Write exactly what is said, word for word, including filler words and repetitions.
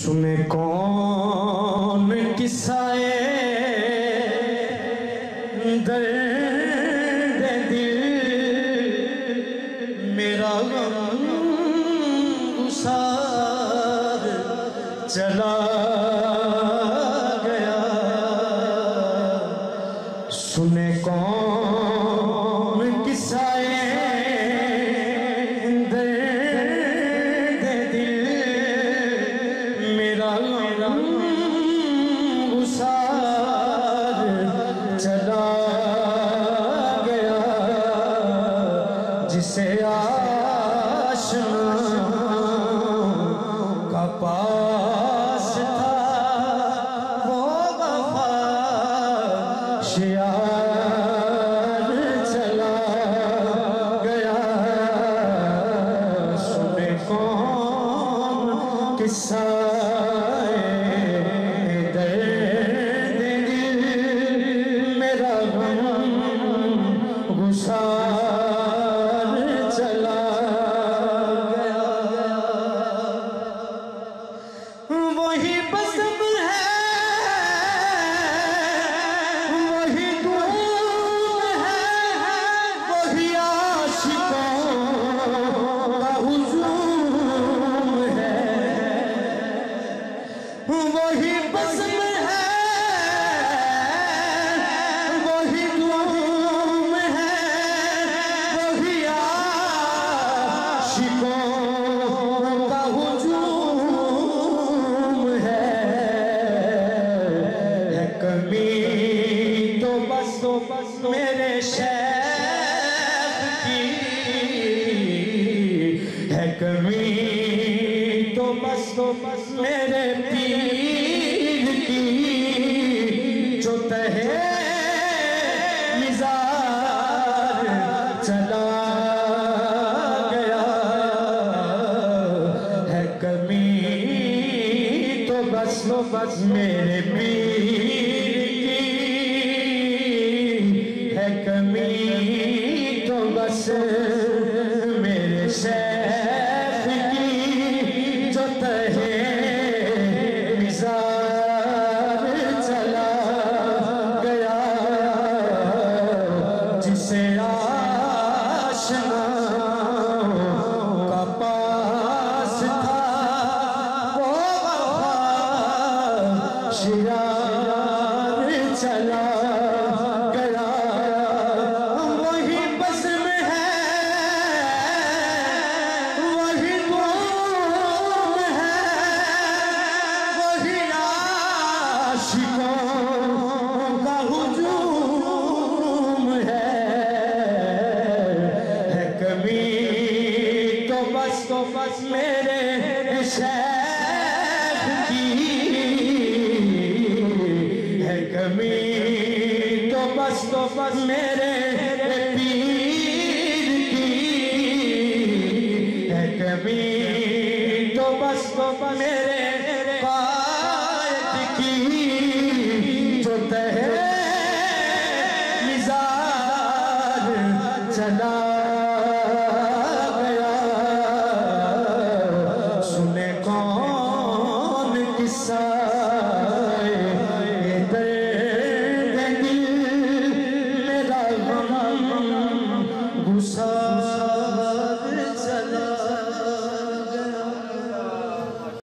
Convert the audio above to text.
सुने कौन किस्साए दर्द दिल, मेरा गम गुसार चला गया। सुने कौन किस्साए दर्द दिल, मेरा गम गुसार चला गया। जिसे आशना का पास था वो वफा शियार चला गया। सुने कौन किस्सा दर्द दिल, मेरा गम गुसार चला गया। वही बज़म है, वही गुम है, वही आशिकों का हुजूम है। वही बज़म है, वही गुम है, वही आशिकों का हुजूम है। है कमी तो बस तो बस मेरे शेख की, है कमी तो बस तो बस मेरे पीर की, जो तहे मिज़ार चला गया। है कमी तो बस तो बस मेरे पीर की, है कमी तो बस मेरे शेख की, जो तहे मिज़ार चला गया। जिसे आशना का पास था वो वफा शियार चला गया। वही बज़म है, वही गुम है, वही आशिकों का हुजूम है। है कमी तो बस तो बस मेरे शेख की, है कमी तो बस तो बस मेरे पीर की, है कमी तो बस तो बस मेरे